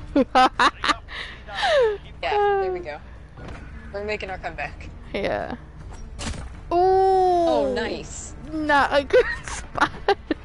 Yeah, there we go. We're making our comeback. Yeah. Oh, Ooh. nice. Not a good spot.